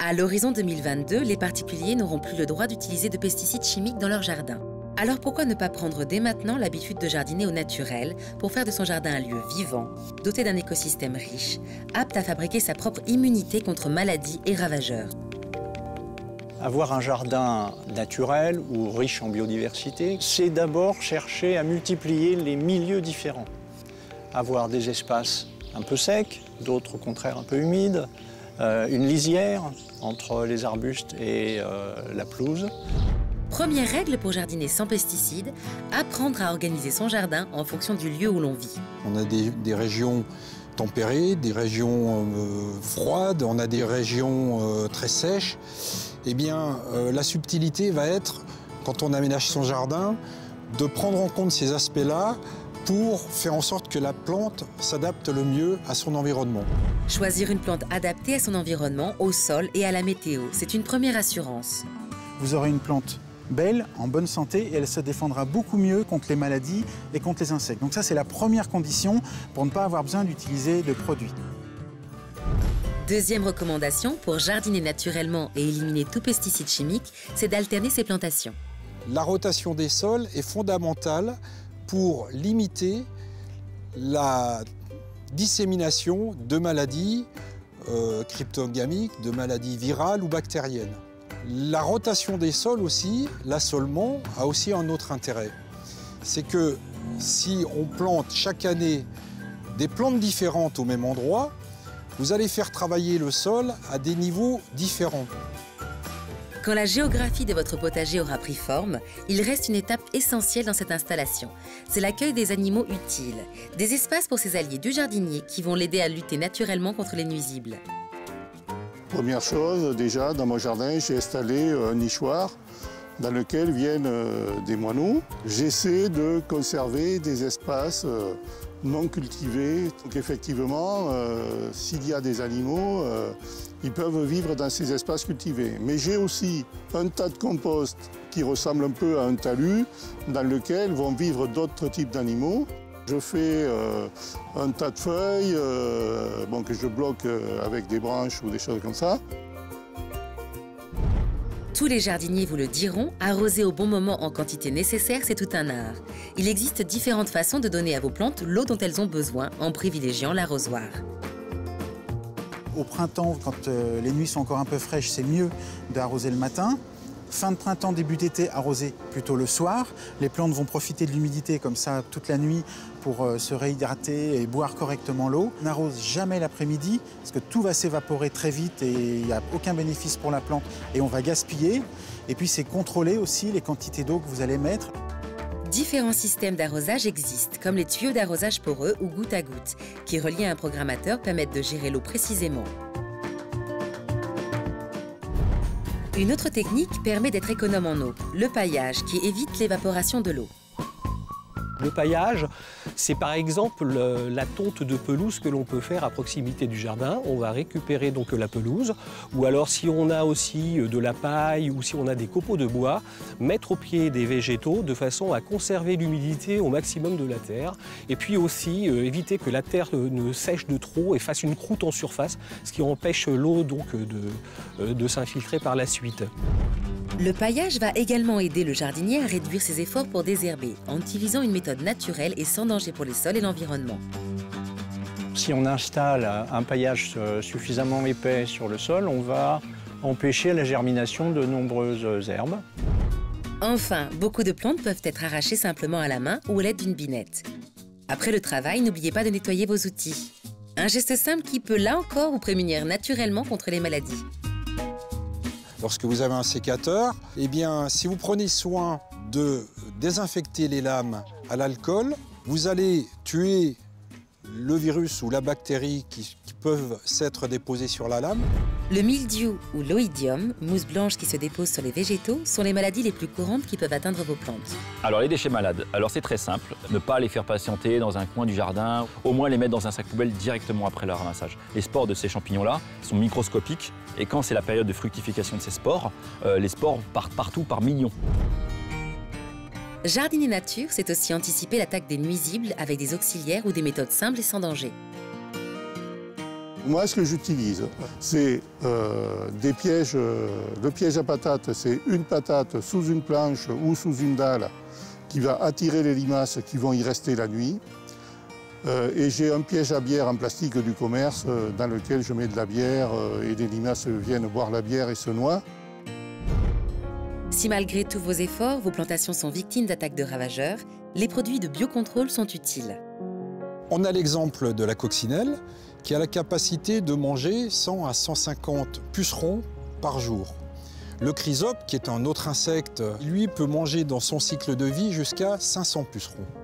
À l'horizon 2022, les particuliers n'auront plus le droit d'utiliser de pesticides chimiques dans leur jardin. Alors pourquoi ne pas prendre dès maintenant l'habitude de jardiner au naturel pour faire de son jardin un lieu vivant, doté d'un écosystème riche, apte à fabriquer sa propre immunité contre maladies et ravageurs. Avoir un jardin naturel ou riche en biodiversité, c'est d'abord chercher à multiplier les milieux différents. Avoir des espaces un peu secs, d'autres au contraire un peu humides, une lisière entre les arbustes et la pelouse. Première règle pour jardiner sans pesticides, apprendre à organiser son jardin en fonction du lieu où l'on vit. On a des régions tempérées, des régions froides, on a des régions très sèches. Eh bien, la subtilité va être, quand on aménage son jardin, de prendre en compte ces aspects-là pour faire en sorte que la plante s'adapte le mieux à son environnement. Choisir une plante adaptée à son environnement, au sol et à la météo, c'est une première assurance. Vous aurez une plante belle, en bonne santé, et elle se défendra beaucoup mieux contre les maladies et contre les insectes. Donc ça, c'est la première condition pour ne pas avoir besoin d'utiliser de produits. Deuxième recommandation, pour jardiner naturellement et éliminer tout pesticide chimique, c'est d'alterner ses plantations. La rotation des sols est fondamentale pour limiter la dissémination de maladies cryptogamiques, de maladies virales ou bactériennes. La rotation des sols aussi, l'assolement, a aussi un autre intérêt. C'est que si on plante chaque année des plantes différentes au même endroit, vous allez faire travailler le sol à des niveaux différents. Quand la géographie de votre potager aura pris forme, il reste une étape essentielle dans cette installation. C'est l'accueil des animaux utiles, des espaces pour ces alliés du jardinier qui vont l'aider à lutter naturellement contre les nuisibles. Première chose, déjà, dans mon jardin, j'ai installé un nichoir dans lequel viennent des moineaux. J'essaie de conserver des espaces non cultivés. Donc effectivement, s'il y a des animaux, ils peuvent vivre dans ces espaces cultivés. Mais j'ai aussi un tas de compost qui ressemble un peu à un talus, dans lequel vont vivre d'autres types d'animaux. Je fais un tas de feuilles que je bloque avec des branches ou des choses comme ça. Tous les jardiniers vous le diront, arroser au bon moment en quantité nécessaire, c'est tout un art. Il existe différentes façons de donner à vos plantes l'eau dont elles ont besoin en privilégiant l'arrosoir. Au printemps, quand les nuits sont encore un peu fraîches, c'est mieux d'arroser le matin. Fin de printemps, début d'été, arroser plutôt le soir. Les plantes vont profiter de l'humidité comme ça toute la nuit pour se réhydrater et boire correctement l'eau. On n'arrose jamais l'après-midi parce que tout va s'évaporer très vite et il n'y a aucun bénéfice pour la plante et on va gaspiller. Et puis c'est contrôler aussi les quantités d'eau que vous allez mettre. Différents systèmes d'arrosage existent, comme les tuyaux d'arrosage poreux ou goutte à goutte, qui reliés à un programmateur permettent de gérer l'eau précisément. Une autre technique permet d'être économe en eau, le paillage, qui évite l'évaporation de l'eau. Le paillage, c'est par exemple la tonte de pelouse que l'on peut faire à proximité du jardin. On va récupérer donc la pelouse, ou alors si on a aussi de la paille ou si on a des copeaux de bois, mettre au pied des végétaux de façon à conserver l'humidité au maximum de la terre. Et puis aussi éviter que la terre ne sèche de trop et fasse une croûte en surface, ce qui empêche l'eau donc de s'infiltrer par la suite. Le paillage va également aider le jardinier à réduire ses efforts pour désherber, en utilisant une méthode naturelle et sans danger pour les sols et l'environnement. Si on installe un paillage suffisamment épais sur le sol, on va empêcher la germination de nombreuses herbes. Enfin, beaucoup de plantes peuvent être arrachées simplement à la main ou à l'aide d'une binette. Après le travail, n'oubliez pas de nettoyer vos outils. Un geste simple qui peut, là encore, vous prémunir naturellement contre les maladies. Lorsque vous avez un sécateur, eh bien, si vous prenez soin de désinfecter les lames à l'alcool, vous allez tuer le virus ou la bactérie qui peuvent s'être déposés sur la lame. Le mildiou ou l'oïdium, mousse blanche qui se dépose sur les végétaux, sont les maladies les plus courantes qui peuvent atteindre vos plantes. Alors les déchets malades, alors c'est très simple, ne pas les faire patienter dans un coin du jardin, au moins les mettre dans un sac poubelle directement après le ramassage. Les spores de ces champignons-là sont microscopiques et quand c'est la période de fructification de ces spores, les spores partent partout par millions. Jardiner nature, c'est aussi anticiper l'attaque des nuisibles avec des auxiliaires ou des méthodes simples et sans danger. Moi, ce que j'utilise, c'est des pièges. Le piège à patates, c'est une patate sous une planche ou sous une dalle qui va attirer les limaces qui vont y rester la nuit. Et j'ai un piège à bière en plastique du commerce dans lequel je mets de la bière et les limaces viennent boire la bière et se noient. Si malgré tous vos efforts, vos plantations sont victimes d'attaques de ravageurs, les produits de biocontrôle sont utiles. On a l'exemple de la coccinelle qui a la capacité de manger 100 à 150 pucerons par jour. Le chrysope, qui est un autre insecte, lui peut manger dans son cycle de vie jusqu'à 500 pucerons.